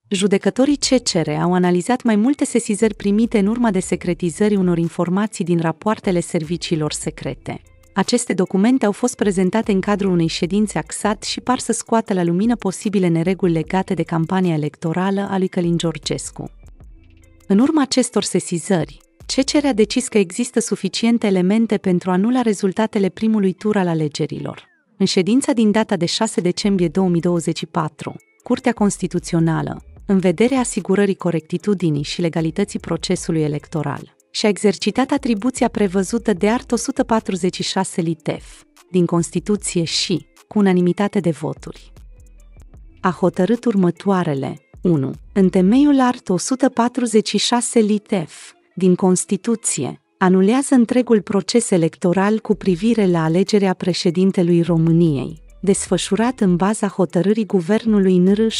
Judecătorii CCR au analizat mai multe sesizări primite în urma de secretizării unor informații din rapoartele serviciilor secrete. Aceste documente au fost prezentate în cadrul unei ședințe a CSAT și par să scoată la lumină posibile nereguli legate de campania electorală a lui Călin Georgescu. În urma acestor sesizări, CCR a decis că există suficiente elemente pentru a anula rezultatele primului tur al alegerilor. În ședința din data de 6 decembrie 2024, Curtea Constituțională, în vederea asigurării corectitudinii și legalității procesului electoral, și-a exercitat atribuția prevăzută de art. 146 litef din Constituție și, cu unanimitate de voturi, a hotărât următoarele. 1. În temeiul art. 146 litef din Constituție, anulează întregul proces electoral cu privire la alegerea președintelui României, desfășurat în baza hotărârii Guvernului NR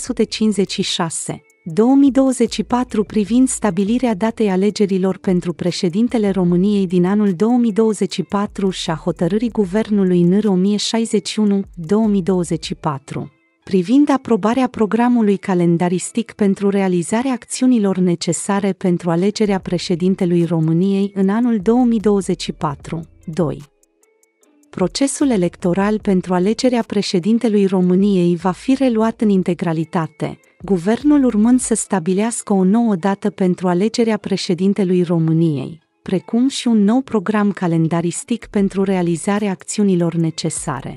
756, 2024 privind stabilirea datei alegerilor pentru președintele României din anul 2024 și a hotărârii Guvernului NR 1061, 2024, privind aprobarea programului calendaristic pentru realizarea acțiunilor necesare pentru alegerea președintelui României în anul 2024. 2. Procesul electoral pentru alegerea președintelui României va fi reluat în integralitate, guvernul urmând să stabilească o nouă dată pentru alegerea președintelui României, precum și un nou program calendaristic pentru realizarea acțiunilor necesare.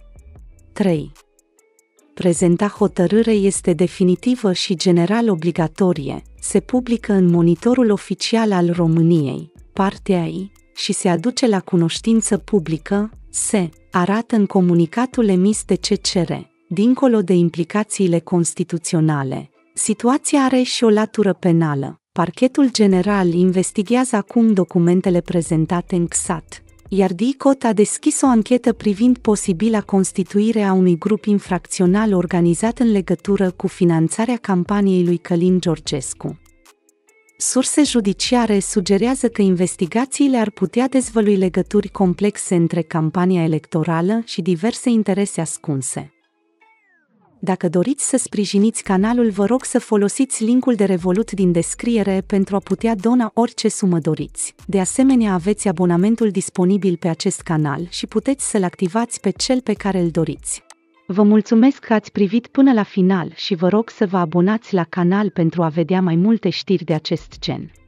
3. Prezenta hotărâre este definitivă și general obligatorie, se publică în Monitorul Oficial al României, partea I, și se aduce la cunoștință publică, se arată în comunicatul emis de CCR. Dincolo de implicațiile constituționale, situația are și o latură penală. Parchetul General investighează acum documentele prezentate în CSAT, iar DICOT a deschis o anchetă privind posibila constituire a unui grup infracțional organizat în legătură cu finanțarea campaniei lui Călin Georgescu. Surse judiciare sugerează că investigațiile ar putea dezvălui legături complexe între campania electorală și diverse interese ascunse. Dacă doriți să sprijiniți canalul, vă rog să folosiți linkul de Revolut din descriere pentru a putea dona orice sumă doriți. De asemenea, aveți abonamentul disponibil pe acest canal și puteți să-l activați pe cel pe care îl doriți. Vă mulțumesc că ați privit până la final și vă rog să vă abonați la canal pentru a vedea mai multe știri de acest gen.